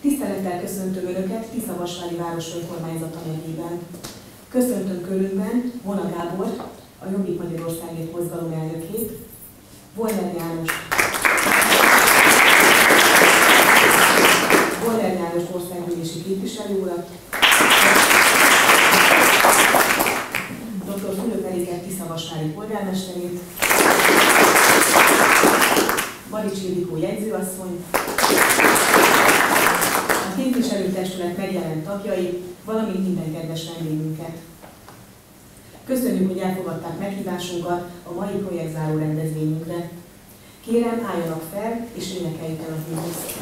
Tisztelettel köszöntöm Önöket Tiszavasvári város önkormányzata nevében. Köszöntöm körünkben Vona Gábort, a Jobbik Magyarországért mozgalom elnökét, Boller János országgyűlési képviselő urat, dr. Fülöp Eriket Tiszavasvári polgármesterét, Badics Ildikó jegyzőasszony, a képviselőtestület megjelent tagjai, valamint minden kedves vendégünket. Köszönjük, hogy elfogadták meghívásunkat a mai projektzáró rendezvényünkre. Kérem, álljanak fel, és énekeljük el a himnuszt.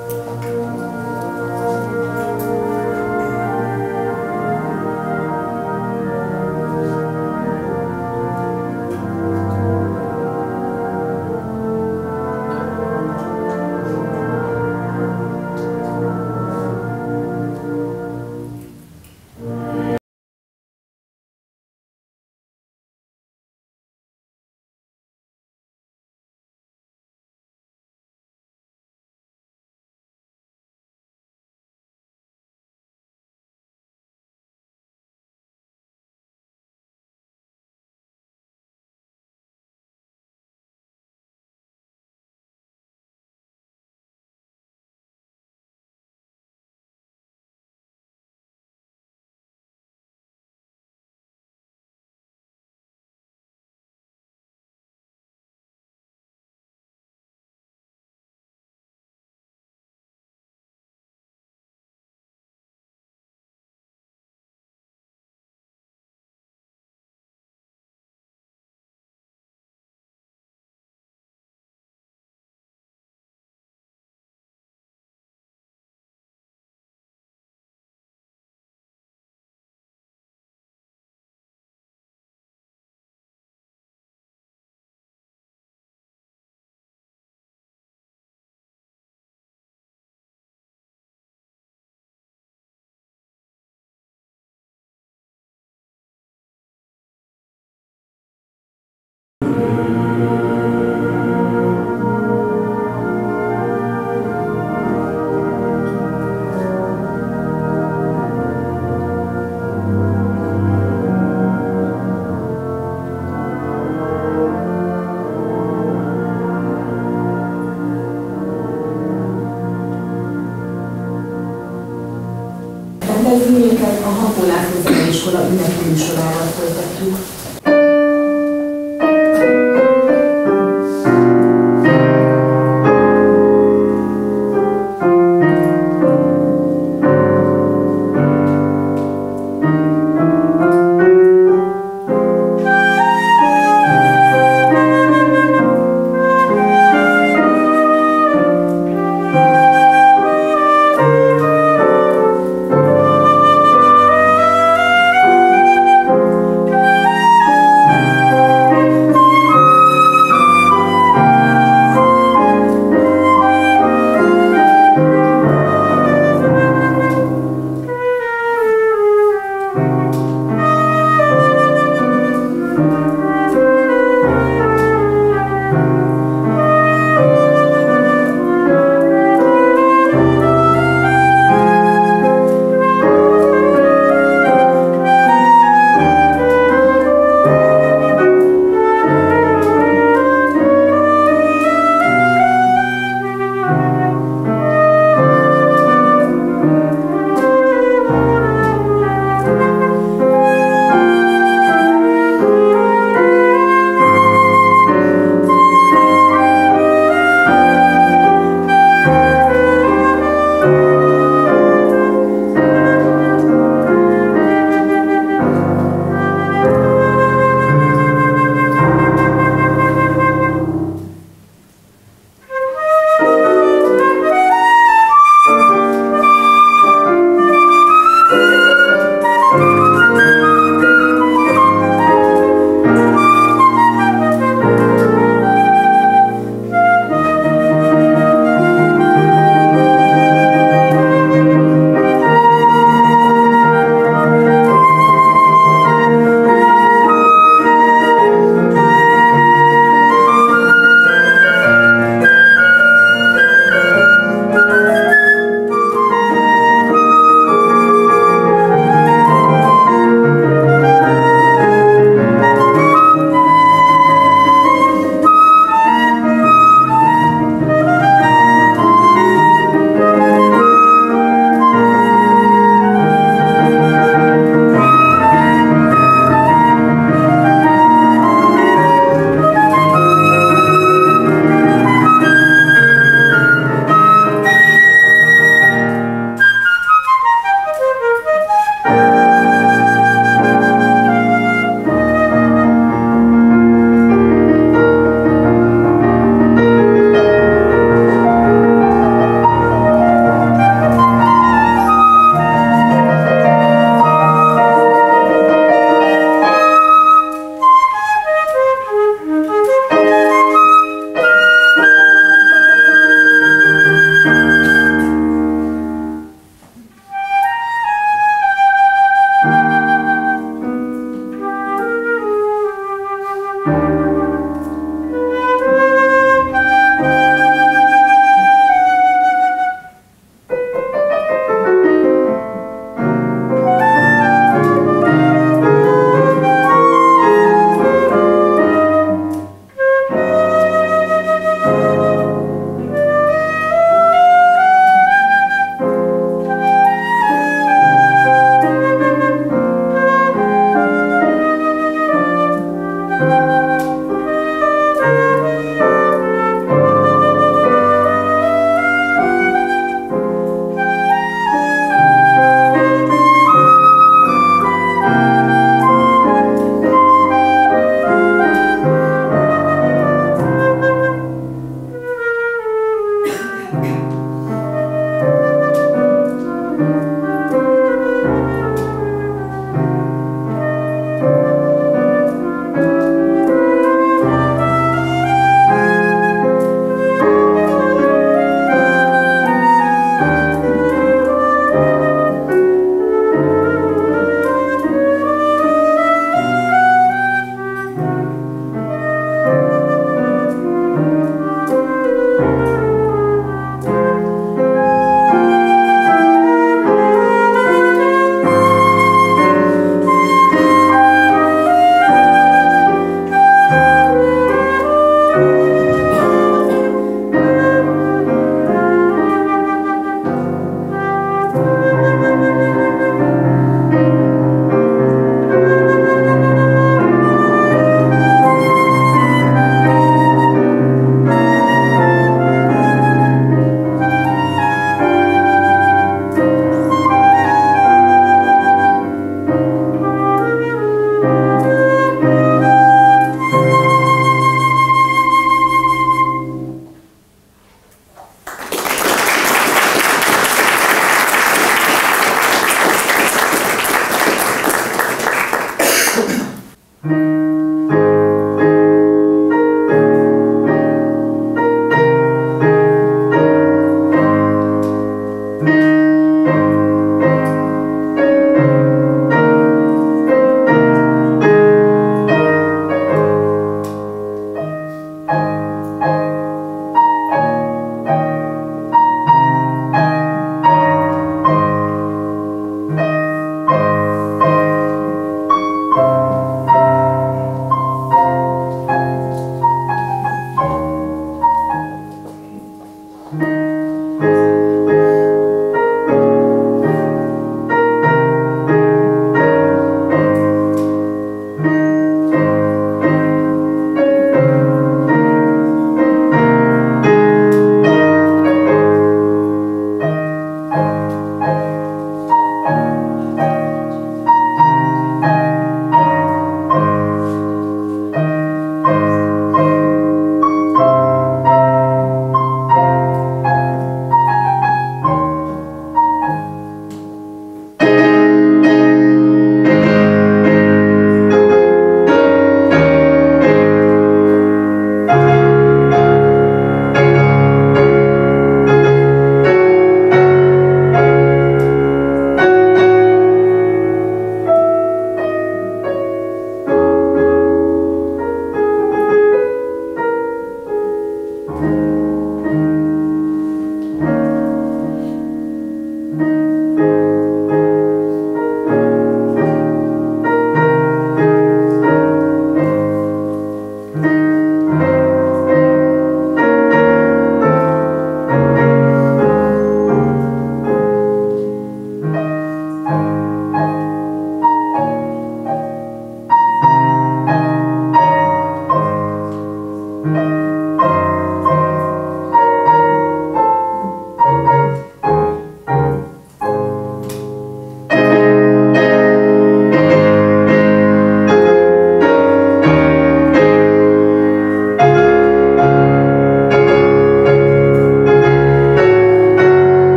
Rendezvényünket a Hampó László Zeneiskola ünnepi műsorával folytatjuk.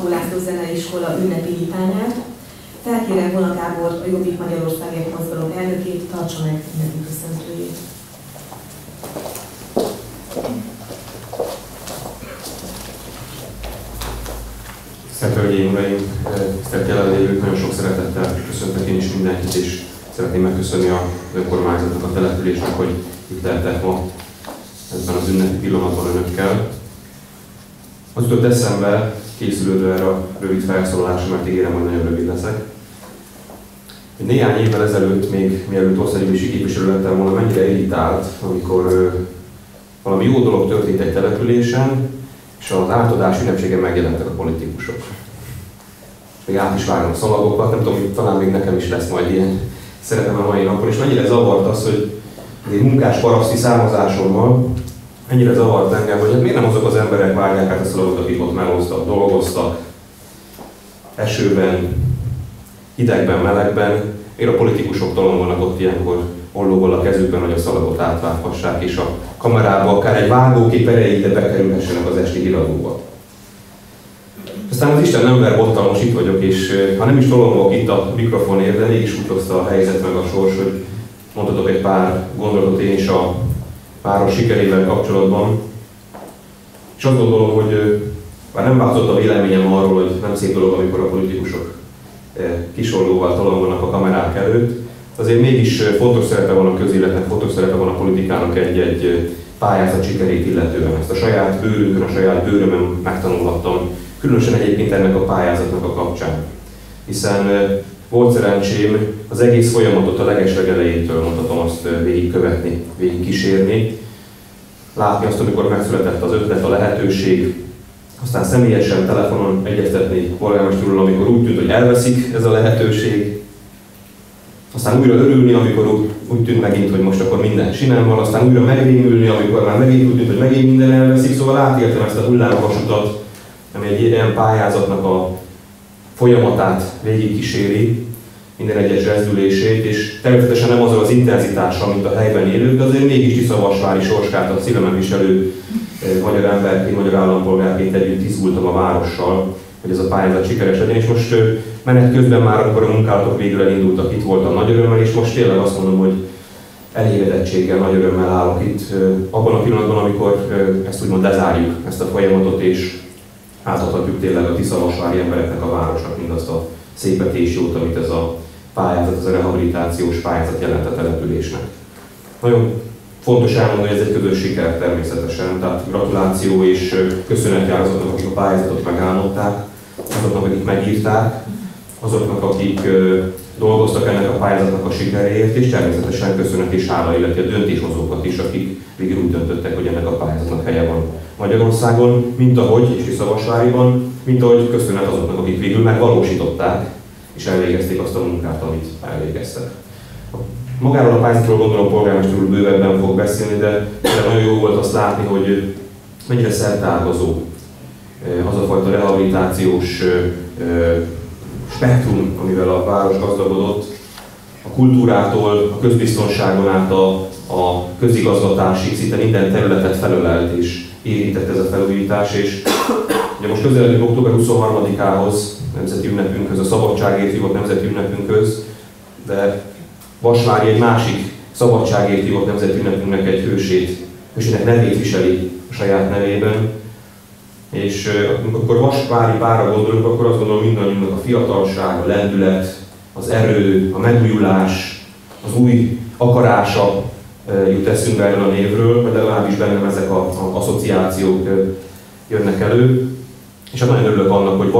Szabó László Zeneiskola ünnepi nyitányát. Felkérem Vona Gábort, a Jobbik Magyarországért Mozgalom elnökét, tartsa meg ünnepi köszöntőjét. Tisztelt Hölgyeim, Uraim, tisztelt jelenlévők, nagyon sok szeretettel köszöntök én is mindenkit, és szeretném megköszönni az önkormányzatnak, a településnek, hogy itt lehetek ma ebben az ünnepi pillanatban önökkel. Az jutott eszembe, készülődve erre a rövid felszólalásra, mert ígérem, hogy nagyon rövid leszek. Néhány évvel ezelőtt, még mielőtt országgyűlési képviselő lettem volna, mennyire irritált, amikor valami jó dolog történt egy településen, és az átadás ünnepségen megjelentek a politikusok. Még át is vágom a szalagokat, nem tudom, hogy talán még nekem is lesz majd ilyen szerepem a mai napon, és mennyire zavart az, hogy egy munkás paraszti származásommal, mennyire zavart engem, hogy hát miért nem azok az emberek vágják át a szalagot, akik ott melóztak, dolgoztak, esőben, hidegben, melegben, miért a politikusok tolongolnak ott ilyenkor ollóval a kezükben, hogy a szalagot átvághassák, és a kamerába akár egy vágókép erejéig ide bekerülhessenek az esti híradóba. Aztán az Isten nem ver bottal, most itt vagyok, és ha nem is tolongok itt a mikrofonért, de mégis úgy hozta a helyzet meg a sors, hogy mondhatok egy pár gondolatot én is a város sikerével kapcsolatban. És azt gondolom, hogy már nem változott a véleményem arról, hogy nem szép dolog, amikor a politikusok kisollóval tolongolnak a kamerák előtt. Azért mégis fontos szerepe van a közéletnek, fontos szerepe van a politikának egy pályázat sikerét illetően. Ezt a saját bőrünkön, a saját bőrömön megtanulhattam, különösen egyébként ennek a pályázatnak a kapcsán. Hiszen volt szerencsém az egész folyamatot a legeslegelejétől, mondhatom azt, végigkövetni, végigkísérni. Látni azt, amikor megszületett az ötlet, a lehetőség, aztán személyesen telefonon egyeztetni polgármester úrral, amikor úgy tűnt, hogy elveszik ez a lehetőség. Aztán újra örülni, amikor úgy tűnt megint, hogy most akkor minden sinem van, aztán újra megrémülni, amikor már megint úgy tűnt, hogy megint minden elveszik. Szóval átéltem ezt a hullámvasutat, ami egy ilyen pályázatnak a folyamatát végigkíséri, minden egyes rezdülését, és természetesen nem azzal az intenzitással, mint a helyben élők, de azért mégis Tiszavasvári sorskát a szívemen viselő magyar emberként, magyar állampolgárként együtt izgultam a várossal, hogy ez a pályázat sikeres legyen, és most menet közben már, amikor a munkálatok végül elindultak, itt voltam nagy örömmel, és most tényleg azt mondom, hogy elégedettséggel, nagy örömmel állok itt abban a pillanatban, amikor ezt úgymond lezárjuk, ezt a folyamatot, és átadhatjuk tényleg a tiszavasvári embereknek, a városnak mindazt a szépet és jót, amit ez a pályázat, ez a rehabilitációs pályázat jelent a településnek. Nagyon fontos elmondani, hogy ez egy közös siker természetesen, tehát gratuláció és köszönet jár azoknak, akik a pályázatot megálmodták, azoknak, akik megírták, azoknak, akik dolgoztak ennek a pályázatnak a sikeréért, és természetesen köszönet és hála illeti a döntéshozókat is, akik végül úgy döntöttek, hogy ennek a pályázatnak helye van Magyarországon, mint ahogy, és Tiszavasváriban, mint ahogy köszönet azoknak, akik végül megvalósították, és elvégezték azt a munkát, amit elvégeztek. Magáról a pályázatról gondolom polgármester úr bővebben fog beszélni, de nagyon jó volt azt látni, hogy mennyire szerteágazó az a fajta rehabilitációs spektrum, amivel a város gazdagodott, a kultúrától, a közbiztonságon át a közigazgatásig, szinte minden területet felölelt és érintett ez a felújítás, és ugye most közeledünk október 23-ához, nemzeti ünnepünkhöz, a szabadságért hívott nemzeti ünnepünkhöz, de Vasvári egy másik szabadságért hívott nemzeti ünnepünknek egy hősének nevét viseli a saját nevében. És amikor Vasvári várra gondolunk, akkor azt gondolom mindannyiunknak a fiatalság, a lendület, az erő, a megújulás, az új akarása jut eszünkbe erről a névről, vagy legalábbis bennem ezek az asszociációk jönnek elő. És hát nagyon örülök annak, hogy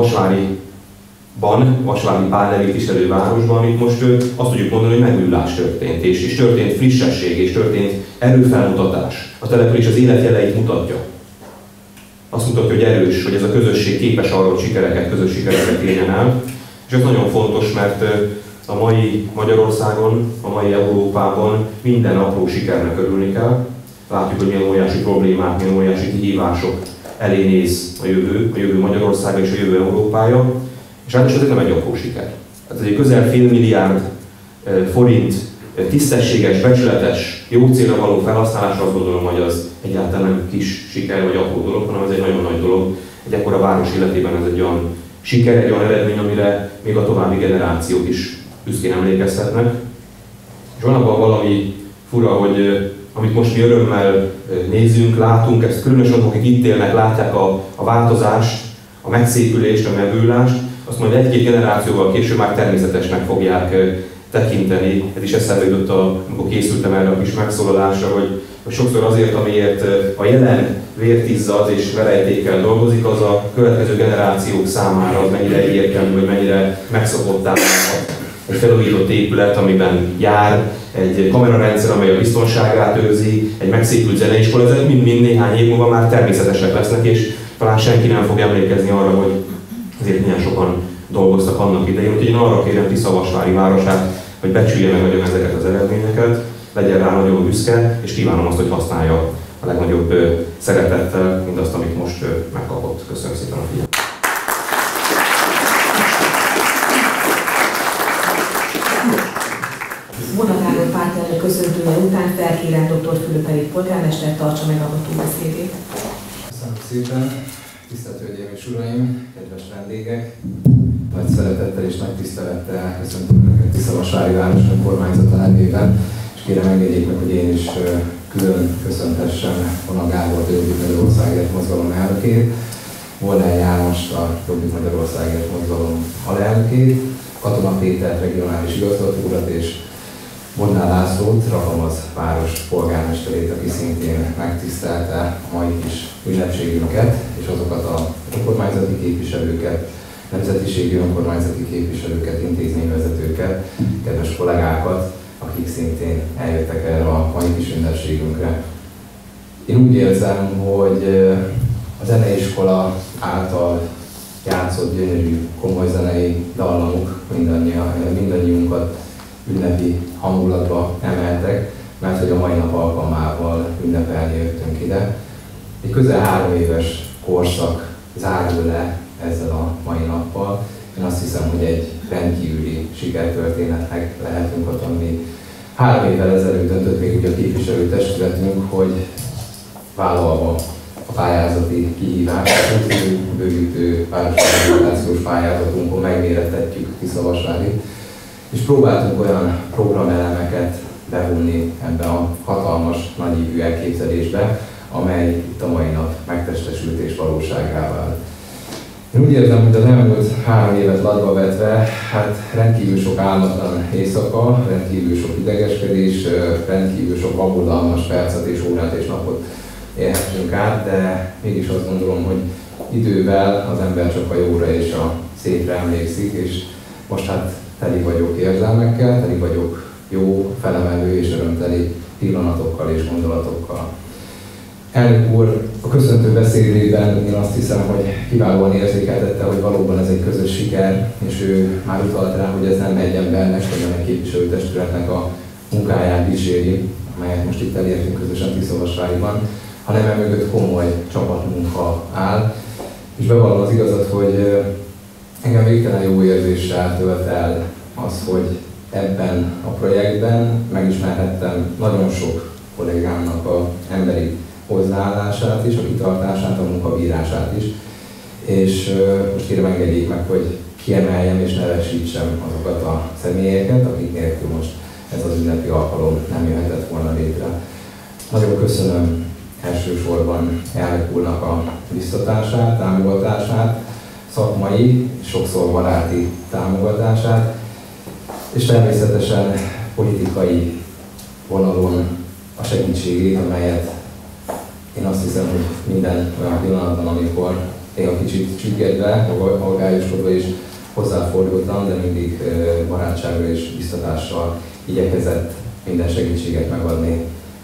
Vasvári pálnevét viselő városban itt most azt tudjuk mondani, hogy megújulás történt, és történt frissesség, és történt erőfelmutatás. A település az életjeleit mutatja. Azt mutatja, hogy erős, hogy ez a közösség képes arra, hogy közös sikereket érjen el. És ez nagyon fontos, mert a mai Magyarországon, a mai Európában minden apró sikernek örülni kell. Látjuk, hogy milyen óriási problémák, milyen óriási kihívások elé néz a jövő Magyarországa és a jövő Európája. És ráadásul ez nem egy apró siker. Tehát egy közel $500 milliárd forint tisztességes, becsületes, jó célra való felhasználásra azt gondolom, hogy az egyáltalán nem kis siker vagy apró dolog, hanem ez egy nagyon nagy dolog. Egy ekkora város életében ez egy olyan siker, egy olyan eredmény, amire még a további generációk is büszkén emlékezhetnek. És van abban valami fura, hogy amit most mi örömmel nézünk, látunk, ezt különösen akik itt élnek, látják a változást, a megszépülést, a megújulást, azt majd egy-két generációval később már természetesnek fogják tekinteni. Ez is eszembe jutott, amikor készültem erre a kis megszólalásra, hogy sokszor azért, amiért a jelen vértizzad és verejtékkel dolgozik, az a következő generációk számára az mennyire egyértelmű, vagy mennyire megszokottá válhat. Egy felújított épület, amiben jár, egy kamerarendszer, amely a biztonságát őrzi, egy megszépült zeneiskola, ezek mind néhány év múlva már természetesek lesznek, és talán senki nem fog emlékezni arra, hogy azért milyen sokan dolgoztak annak idején. Úgyhogy én arra kérem Tiszavasvári városát, hogy becsülje meg nagyon ezeket az eredményeket, legyen rá nagyon büszke, és kívánom azt, hogy használja a legnagyobb szeretettel mindazt, amit most megkapott. Köszönöm szépen a figyelmet! Vona Gábor pártelnök köszöntője után felkérem dr. Fülöp Erik polgármester tartsa meg a beszédét. Köszönöm szépen, tisztelt Hölgyeim és Uraim, kedves vendégek! Nagy szeretettel és nagy tisztelettel köszöntöm Önöket Tiszavasvári város önkormányzata nevében, és kérem engedjék meg, hogy én is külön köszöntessem Vona Gábort, a Jobbik Magyarországért mozgalom elnökét, Molnár Jánost, a Jobbik Magyarországért mozgalom alelnökét, Katona Pétert, regionális igazgató urat, és Bodnár Lászlót, Rahalmaz város polgármesterét, aki szintén megtisztelte a mai kis ünnepségünket, és azokat az önkormányzati képviselőket, nemzetiségi önkormányzati képviselőket, intézményvezetőket, kedves kollégákat, akik szintén eljöttek erre a mai kis ünnepségünkre. Én úgy érzem, hogy a zeneiskola által játszott gyönyörű, komoly zenei dallamok mindannyiunkat ünnepi hangulatba emeltek, mert hogy a mai nap alkalmával ünnepelni jöttünk ide. Egy közel 3 éves korszak zárul le ezzel a mai nappal. Én azt hiszem, hogy egy rendkívüli sikertörténetnek lehetünk a tanulni. 3 évvel ezelőtt döntött még ugye a képviselőtestületünk, hogy vállalva a pályázati kihívást, a bővítő városi pályázatunkon megmérettetjük Tiszavasvárit, és próbáltunk olyan programelemeket bevonni ebbe a hatalmas, nagyívű elképzelésbe, amely itt a mai nap megtestesült és valósággá vált. Én úgy érzem, hogy az elmúlt 3 évet latba vetve, hát rendkívül sok álmatlan éjszaka, rendkívül sok idegeskedés, rendkívül sok aggodalmas percet és órát és napot élhetünk át, de mégis azt gondolom, hogy idővel az ember csak a jóra és a szépre emlékszik, és most hát teli vagyok érzelmekkel, teli vagyok jó, felemelő és örömteli pillanatokkal és gondolatokkal. Elnök úr a köszöntő beszédében én azt hiszem, hogy kiválóan érzékeltette, hogy valóban ez egy közös siker, és ő már utalt rá, hogy ez nem egy embernek, hanem egy képviselőtestületnek a munkáját kíséri, amelyet most itt elértünk közösen Tiszavasváriban, hanem emögött komoly csapatmunka áll. És bevallom az igazat, hogy engem végtelen jó érzéssel tölt el az, hogy ebben a projektben megismerhettem nagyon sok kollégámnak az emberi hozzáállását is, a kitartását, a munkabírását is. És most kérem engedjék meg, hogy kiemeljem és nevesítsem azokat a személyeket, akik nélkül most ez az ünnepi alkalom nem jöhetett volna létre. Nagyon köszönöm elsősorban elnök úrnak a biztatását, támogatását, szakmai, sokszor baráti támogatását, és természetesen politikai vonalon a segítségét, amelyet én azt hiszem, hogy minden olyan pillanatban, amikor néha kicsit csüggedve, aggályoskodva is hozzáfordultam, de mindig barátsággal és biztatással igyekezett minden segítséget megadni,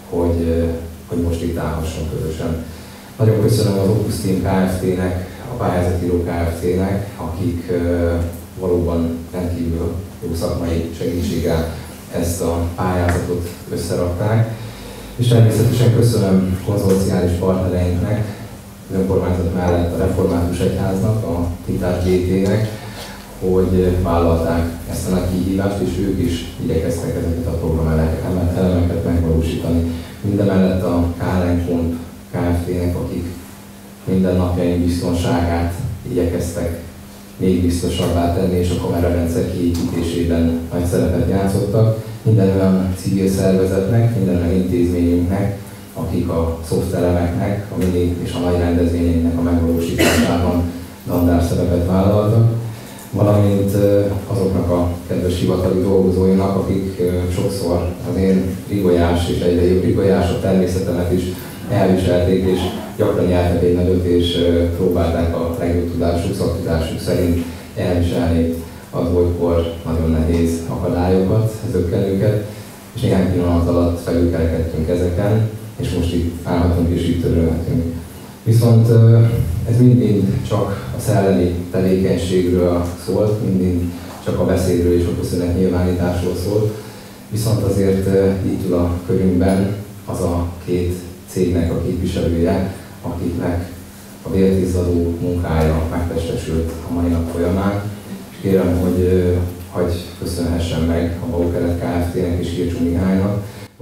hogy most itt állhassunk közösen. Nagyon köszönöm az Opus Team Kft-nek, a pályázatíró Kft-nek, akik valóban rendkívül jó szakmai segítséggel ezt a pályázatot összerakták. És természetesen köszönöm konzorciális partnereinknek, az önkormányzat mellett a Református Egyháznak, a Titás GT-nek, hogy vállalták ezt a nagy kihívást, és ők is igyekeztek ezeket a programelemeket megvalósítani. Mindemellett a KLM Kft-nek, akik minden napjaink biztonságát igyekeztek még biztosabbá tenni, és a kamerarendszer kiépítésében nagy szerepet játszottak. Minden olyan civil szervezetnek, minden olyan intézményünknek, akik a szoftveremeknek, a mini és a nagy rendezvényeinknek a megvalósításában dandár szerepet vállaltak, valamint azoknak a kedves hivatali dolgozóinak, akik sokszor az én rigolyás és egyre jobb rigolyások természetemet is elviselték, és gyakran nyertek egy nagyot, és próbálták a legjobb tudásuk, szaktudásuk szerint elviselni az olykor nagyon nehéz akadályokat, zökkenőket, és néhány pillanat alatt felülkerekedtünk ezeken, és most itt állhatunk és itt örülhetünk. Viszont ez mind csak a szellemi tevékenységről szólt, mind csak a beszédről és a köszönetnyilvánításról szólt, viszont azért itt ül a körünkben az a két cégnek a képviselője, akiknek a vértizzadó munkája megtestesült a mai nap folyamán, és kérem, hogy hagyj köszönhessen meg a Baukeret Kft-nek és Kircsú Mihálynak,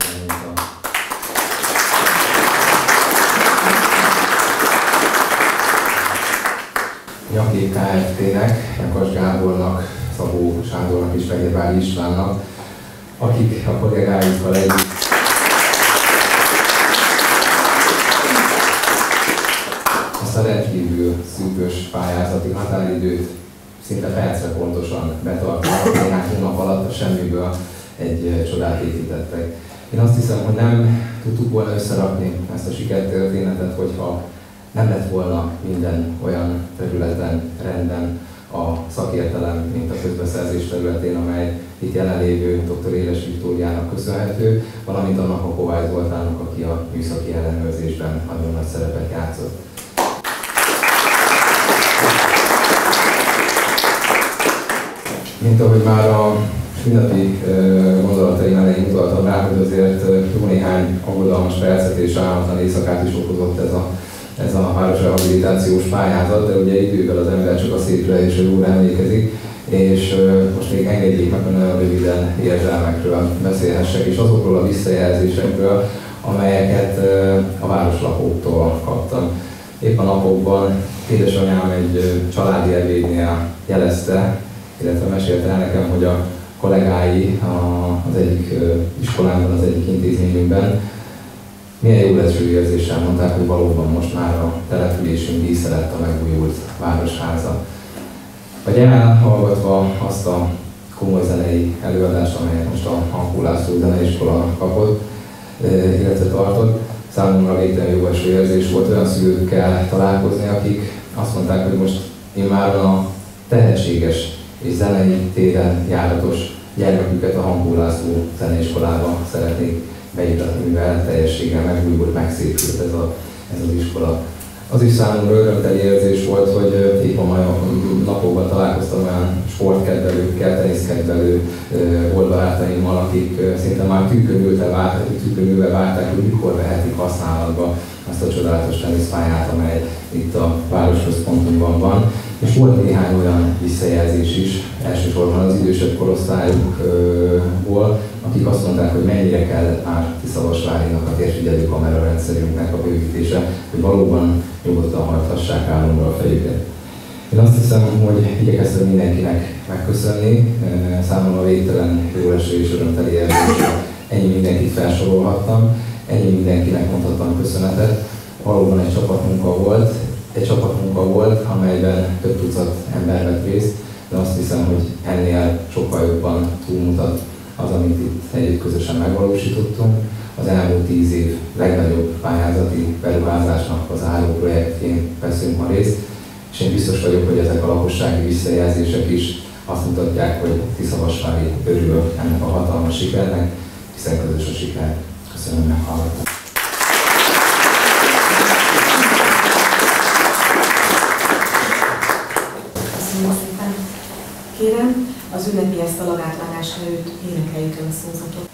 Nyakép Kft-nek, Nyakas Gábornak, Szabó Sándornak és Fehérvári Istvánnak, akik a kollégáikkal együtt ezt a rendkívül szűkös pályázati határidőt szinte percre pontosan betartottak, néhány hónap alatt a semmiből egy csodát építettek. Én azt hiszem, hogy nem tudtuk volna összerakni ezt a sikertörténetet, hogyha nem lett volna minden olyan területen rendben a szakértelem, mint a közbeszerzés területén, amely itt jelenlévő dr. Éles Viktóriának köszönhető, valamint annak a Kovács Zoltánnak, aki a műszaki ellenőrzésben nagyon nagy szerepet játszott. Mint ahogy már a ünnepi gondolataim elején mutattam rá, hogy azért jó néhány aggodalmas percet és álmatlan éjszakát is okozott ez a városrehabilitációs pályázat, de ugye idővel az ember csak a szépre és a jóra emlékezik, és most még engedjék meg, hogy nagyon röviden érzelmekről beszélhessek, és azokról a visszajelzésekről, amelyeket a városlakóktól kaptam. Épp a napokban édesanyám egy családi ebédnél jelezte, illetve mesélte el nekem, hogy a kollégái az egyik iskolámban, az egyik intézményünkben milyen jó leső érzéssel mondták, hogy valóban most már a településünk dísze lett a megújult városháza. Vagy elhallgatva azt a komoly zenei előadást, amelyet most a Hankó László Zeneiskola kapott, illetve tartott, számomra végtelen jó eső érzés volt olyan szülőkkel találkozni, akik azt mondták, hogy most immáron a tehetséges és zenei téren járatos gyermeküket a Hankó László Zeneiskolába szeretnék beíratni, mivel teljességgel megújult, megszépült ez az iskola. Az is számomra örömteli érzés volt, hogy épp a mai napokban találkoztam olyan sportkedvelőkkel, teniszkedvelő oldbarátaimmal, akik szinte már tükönülve várták, hogy mikor vehetik használatba azt a csodálatos teniszpályát, amely itt a városközpontunkban van. És volt néhány olyan visszajelzés is, elsősorban az idősebb korosztályukból, akik azt mondták, hogy mennyire kell már Tiszavasvárinak a térfigyelő kamerarendszerünknek a bővítése, hogy valóban nyugodtan hajthassák álomra a fejüket. Én azt hiszem, hogy igyekeztem mindenkinek megköszönni, számomra végtelen jó eső és örömteli érzés, ennyi mindenkit felsorolhattam, ennyi mindenkinek mondhattam köszönetet. Valóban egy csapatmunka volt, amelyben több tucat ember vett részt, de azt hiszem, hogy ennél sokkal jobban túlmutat az, amit itt együtt közösen megvalósítottunk. Az elmúlt 10 év legnagyobb pályázati beruházásnak az álló projektjén veszünk ma részt, és én biztos vagyok, hogy ezek a lakossági visszajelzések is azt mutatják, hogy Tiszavasvári örül ennek a hatalmas sikernek, hiszen közös a siker. Köszönöm, meghallgattam. Köszönöm szépen. Kérem, az ünnepi asztalag átválás előtt énekeljük el a szózatot.